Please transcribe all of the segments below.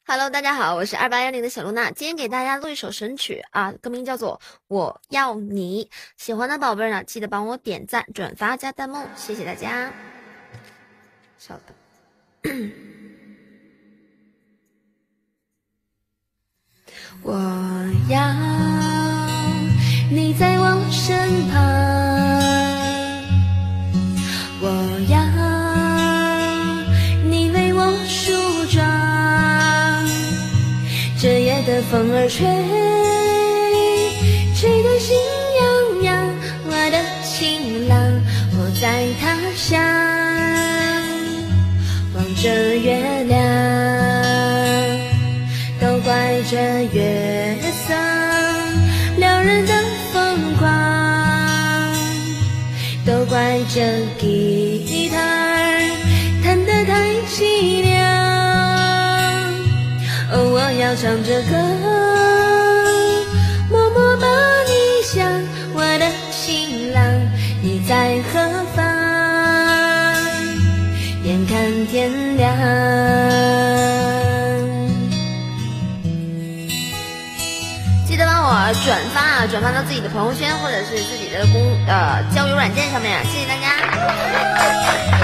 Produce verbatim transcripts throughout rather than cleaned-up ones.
Hello，大家好，我是二八幺零的小露娜，今天给大家录一首神曲啊，歌名叫做《我要你》。喜欢的宝贝呢，记得帮我点赞、转发加弹幕，谢谢大家。稍等，我要你在我身旁，我要你为我梳妆。这夜的风儿吹，吹得心痒痒。我的情郎，我在他乡，望着月亮，都怪这月色撩人的疯狂，都怪这吉他弹得太凄凉。哦，我要唱着歌，默默把你想，我的情郎，你在何方？眼看天亮，记得帮我转发，转发到自己的朋友圈或者是自己的公呃交友软件上面，谢谢大家。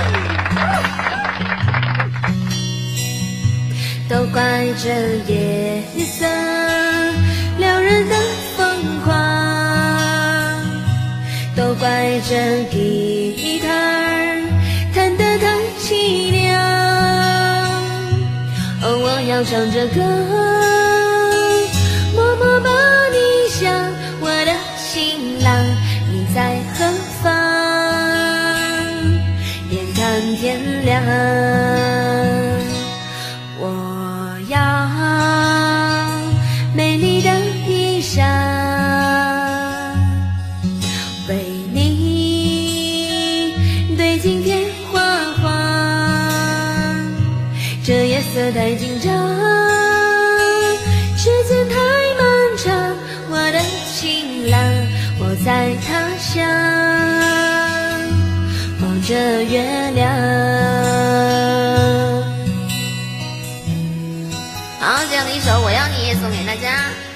都怪这夜色撩人的疯狂，都怪这吉他弹得太凄凉。哦，我要唱着歌，默默把你想，我的情郎，你在何方？眼看天亮，我要美丽的衣裳，为你对镜贴花黄。这夜色太紧张，时间太漫长，我的情郎，我在他乡，望着月亮。好，这样的一首《我要你》送给大家。